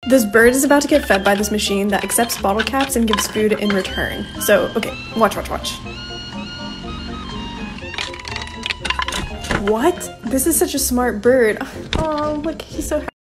This bird is about to get fed by this machine that accepts bottle caps and gives food in return. So, okay, watch. What? This is such a smart bird. Oh, look, he's so happy.